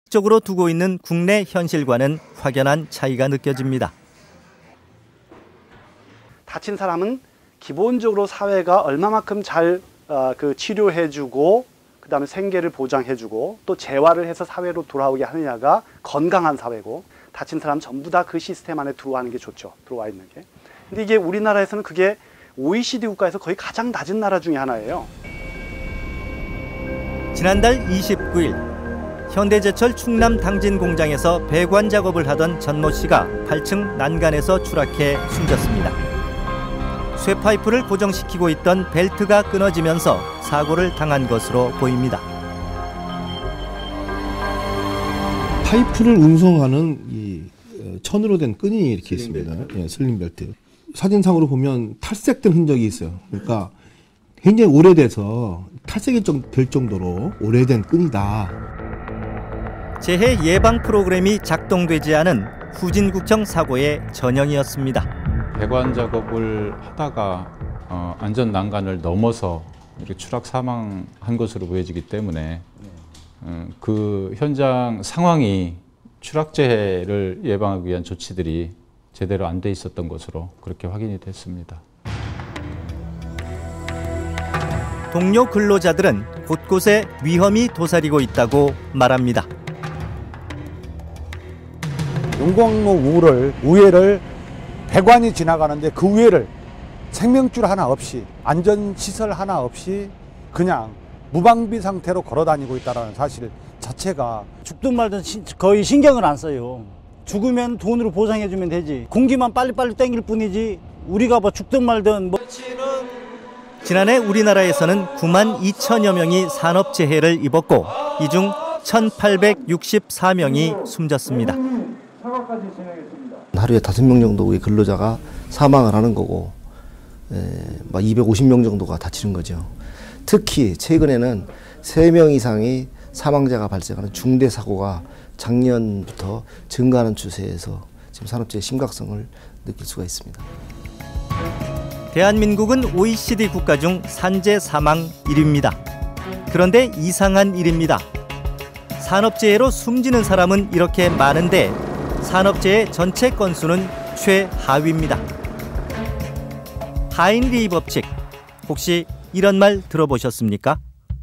적으로 두고 있는 국내 현실과는 확연한 차이가 느껴집니다. 다친 사람은 기본적으로 사회가 얼마만큼 잘 치료해주고 그다음에 생계를 보장해주고 또 재활을 해서 사회로 돌아오게 하느냐가 건강한 사회고, 다친 사람 전부 다 그 시스템 안에 들어가는 게 좋죠. 들어와 있는 게. 근데 이게 우리나라에서는 그게 OECD 국가에서 거의 가장 낮은 나라 중에 하나예요. 지난달 29일 현대제철 충남 당진 공장에서 배관 작업을 하던 전모 씨가 8층 난간에서 추락해 숨졌습니다. 쇠파이프를 고정시키고 있던 벨트가 끊어지면서 사고를 당한 것으로 보입니다. 파이프를 운송하는 이 천으로 된 끈이 이렇게 있습니다. 예, 슬링 벨트. 사진상으로 보면 탈색된 흔적이 있어요. 그러니까 굉장히 오래돼서 탈색이 될 정도로 오래된 끈이다. 재해 예방 프로그램이 작동되지 않은 후진국청 사고의 전형이었습니다. 배관 작업을 하다가 안전 난간을 넘어서 이렇게 추락 사망한 것으로 보여지기 때문에 그 현장 상황이 추락 재해를 예방하기 위한 조치들이 제대로 안 돼 있었던 것으로 그렇게 확인이 됐습니다. 동료 근로자들은 곳곳에 위험이 도사리고 있다고 말합니다. 용광로 우회를 배관이 지나가는데 그 위에를 생명줄 하나 없이, 안전시설 하나 없이 그냥 무방비 상태로 걸어다니고 있다는 사실 자체가, 죽든 말든 거의 신경을 안 써요. 죽으면 돈으로 보상해주면 되지. 공기만 빨리빨리 땡길 뿐이지 우리가 뭐 죽든 말든 뭐. 지난해 우리나라에서는 9만 2천여 명이 산업재해를 입었고 이 중 1,864명이 숨졌습니다. 하루에 5명 정도의 근로자가 사망을 하는 거고 250명 정도가 다치는 거죠. 특히 최근에는 3명 이상의 사망자가 발생하는 중대 사고가 작년부터 증가하는 추세에서 지금 산업재해 심각성을 느낄 수가 있습니다. 대한민국은 OECD 국가 중 산재 사망 1위입니다. 그런데 이상한 일입니다. 산업재해로 숨지는 사람은 이렇게 많은데 산업재해 전체 건수는 최하위입니다. 하인리히 법칙, 혹시 이런 말 들어보셨습니까?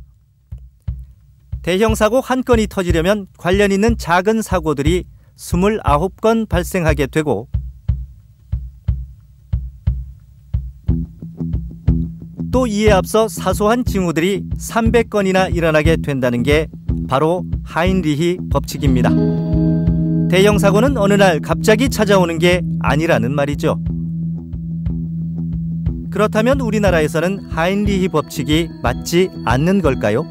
대형 사고 한 건이 터지려면 관련 있는 작은 사고들이 29건 발생하게 되고 또 이에 앞서 사소한 징후들이 300건이나 일어나게 된다는 게 바로 하인리히 법칙입니다. 대형 사고는 어느 날 갑자기 찾아오는 게 아니라는 말이죠. 그렇다면 우리나라에서는 하인리히 법칙이 맞지 않는 걸까요?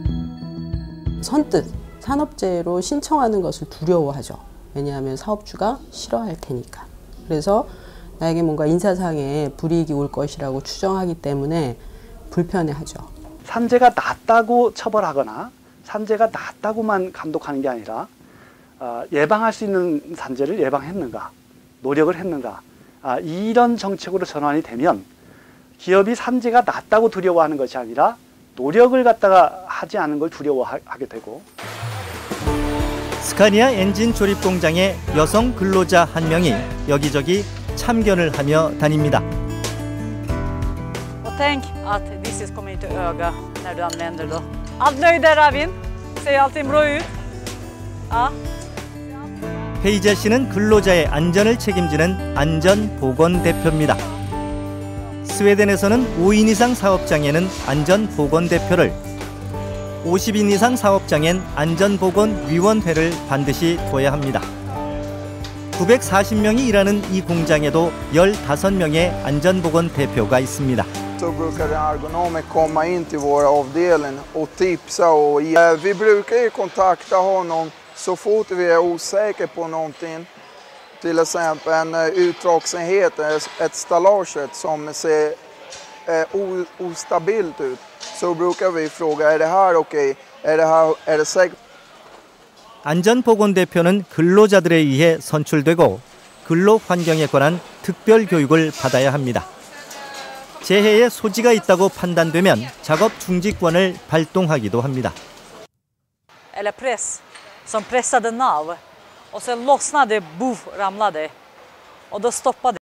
선뜻 산업재해로 신청하는 것을 두려워하죠. 왜냐하면 사업주가 싫어할 테니까. 그래서 나에게 뭔가 인사상의 불이익이 올 것이라고 추정하기 때문에 불편해하죠. 산재가 낮다고 처벌하거나 산재가 낮다고만 감독하는 게 아니라 예방할 수 있는 산재를 예방했는가, 노력을 했는가, 이런 정책으로 전환이 되면 기업이 산재가 낮다고 두려워하는 것이 아니라 노력을 갖다가 하지 않은 걸 두려워하게 되고. 스카니아 엔진 조립 공장의 여성 근로자 한 명이 여기저기 참견을 하며 다닙니다. Tänk att this kommer inte öga när du använder det. Allt nöjd där, Ravin? Ser allting bra ut? Ja. 헤이젤 씨는 근로자의 안전을 책임지는 안전보건 대표입니다. 스웨덴에서는 5인 이상 사업장에는 안전보건 대표를, 50인 이상 사업장엔 안전보건위원회를 반드시 둬야 합니다. 940명이 일하는 이 공장에도 15명의 안전보건 대표가 있습니다. Så brukar ergonomer komma in till våra avdelning och tipsa och vi brukar ju kontakta honom så fort vi är osäkra på någonting. Till exempel en utdragsenhet, ett stallage som ser ostabilt ut. Så brukar vi fråga, är det här okej? Är det säkert? 안전보건대표는 근로자들에 의해 선출되고 근로 환경에 관한 특별 교육을 받아야 합니다. 재해에 소지가 있다고 판단되면 작업 중지권을 발동하기도 합니다. Eller press. som pressade nav. Och sen lossnade, boff, ramlade. Och då stoppade